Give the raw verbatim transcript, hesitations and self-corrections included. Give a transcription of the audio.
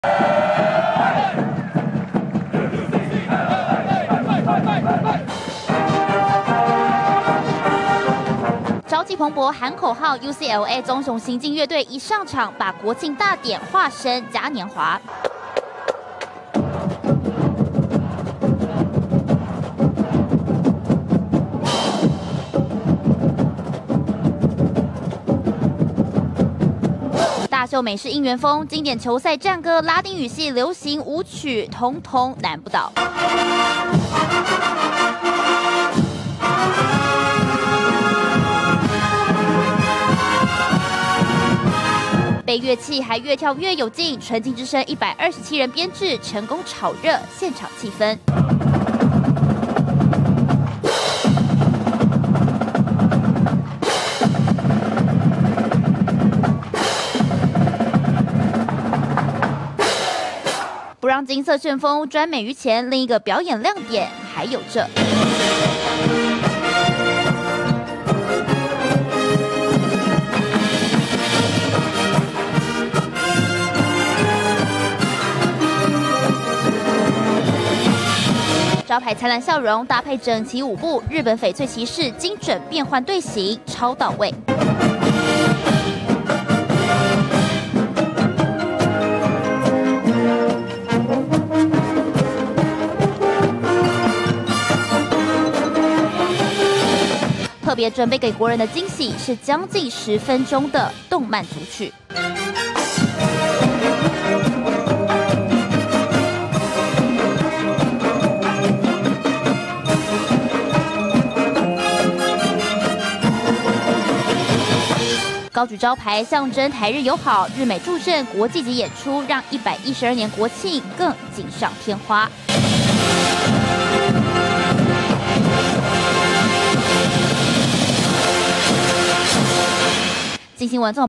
朝气蓬勃喊口号 ，U C L A 棕熊行进乐队一上场，把国庆大典化身嘉年华。 大秀美式应援风、经典球赛战歌、拉丁语系流行舞曲，统统难不倒。被乐器还越跳越有劲，纯净之声一百二十七人编制，成功炒热现场气氛。 不让金色旋风专美于前，另一个表演亮点还有这。招牌灿烂笑容搭配整齐舞步，日本翡翠骑士精准变换队形，超到位。 特别准备给国人的惊喜是将近十分钟的动漫组曲。高举招牌，象征台日友好，日美助阵，国际级演出让一百一十二年国庆更锦上添花。 金星文综